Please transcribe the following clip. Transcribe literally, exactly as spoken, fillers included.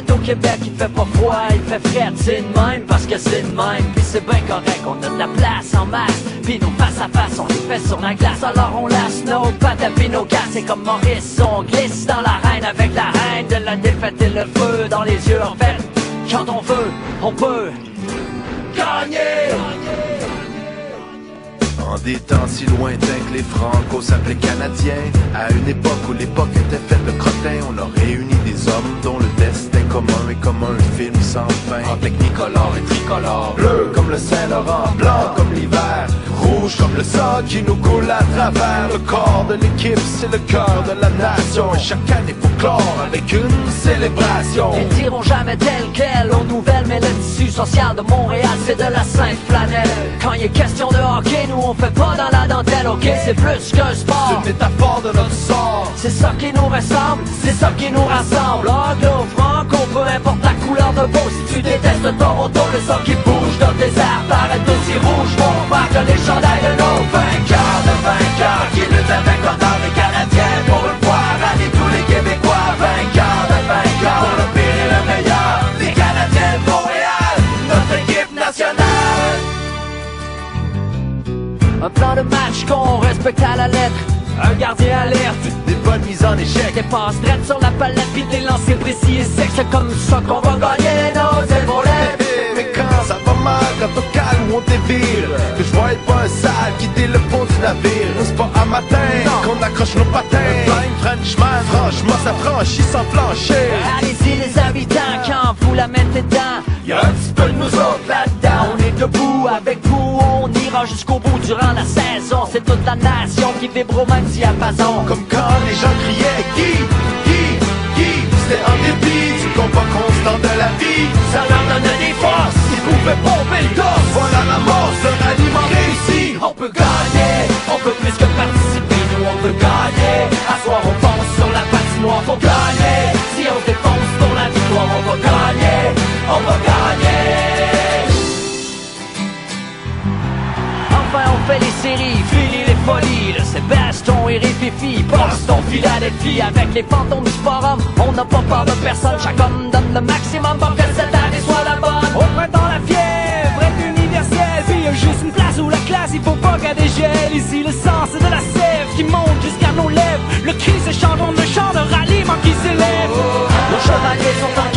t'habite au Québec, il fait pas froid, il fait frais, c'est de même parce que c'est de même. Puis c'est bien correct, on a de la place en masse. Puis nos face à face, on les fait sur la glace. Alors on laisse nos pattes puis nos casses. C'est comme Maurice, on glisse dans l'arène avec la haine de la défaite et le feu dans les yeux. En fait, quand on veut, on peut gagner. En des temps si lointains que les Franco s'appelaient Canadiens, à une époque où l'époque était faite de crottins, on a réuni des hommes dont le destin commun est comme un film sans fin. En technicolore et tricolore, bleu comme le Saint-Laurent, blanc comme l'hiver, rouge comme le sang qui nous coule à travers. Le corps de l'équipe, c'est le cœur de la nation, et chaque année faut clore avec une célébration. Ils diront jamais tel quel aux nouvelles, mais le tissu social de Montréal, c'est de la sainte flanelle. Quand il est question de hockey, nous on fait pas dans la dentelle, ok, c'est plus qu'un sport. C'est une métaphore de notre sort. C'est ça qui nous ressemble, c'est ça qui nous rassemble. Anglo, franco, peu importe la couleur de peau. Si tu détestes Toronto, le sang qui bouge dans tes airs paraît aussi rouge. On marque les chandails de nos vainqueurs, de vainqueurs qui luttent avec l'ordre des Canadiens pour le pouvoir. Allez tous les Québécois, vainqueurs de vainqueurs, pour le pire et le meilleur. Les Canadiens de Montréal, notre équipe nationale. Un plan de match qu'on respecte à la lettre. Un gardien alerte, des bonnes mises en échec, des passes drettes sur la palette, puis des lancers précis et secs. C'est comme ça qu'on va gagner nos épaulettes. Mais quand ça va mal, quand on calme ou on dévire, que je voyais pas un sale quitter le pont du navire. C'est pas à matin qu'on accroche nos patins. Blind Frenchman, franchement ça franchit sans flancher. Allez-y les habitants, quand vous la mettez dedans, Y'a un petit peu de nous autres là-dedans. On est debout avec vous, on ira jusqu'au bout durant la saison. C'est toute la nation qui vibre au même diapason. Comme quand les gens criaient Guy, Guy, Guy. C'était en dépit du combat constant de la vie. Ça leur donnait des forces, ils pouvaient pomper le torse. Voilà la mort, ce ralliement réussi. On peut gagner, on peut plus que participer. Nous on peut gagner, à soir on pense sur la patinoire. Faut gagner, si on se défonce pour la victoire. On va gagner, on va gagner. Enfin on fait les séries, fini les folies. Le Sébaston et Rififi, Boston, Philadelphie. Avec les fantômes du forum, on n'a pas peur de personne. Chaque homme donne le maximum pour que cette année soit la bonne. Au printemps la fièvre est universelle. Puis y a juste une place où la classe, il faut pas qu'elle dégèle. Ici le sang c'est de la sève qui monte jusqu'à nos lèvres. Le cri se chante, on ne chante, le ralliement qui s'élève. Nos chevaliers sont en